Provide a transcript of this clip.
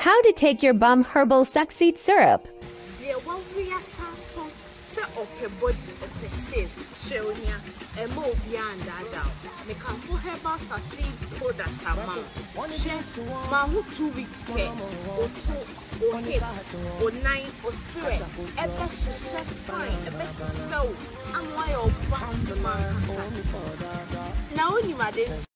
How to take your bum herbal succeed syrup. Dear, what we are so set up a body of a shape, showing a more beyond that. Make a full herbal succeed for that amount. Just my 2 weeks care, or 2 or 8 or 9 or 3. A best chef fine, a best show. I'm why I'll pass the man. Now, you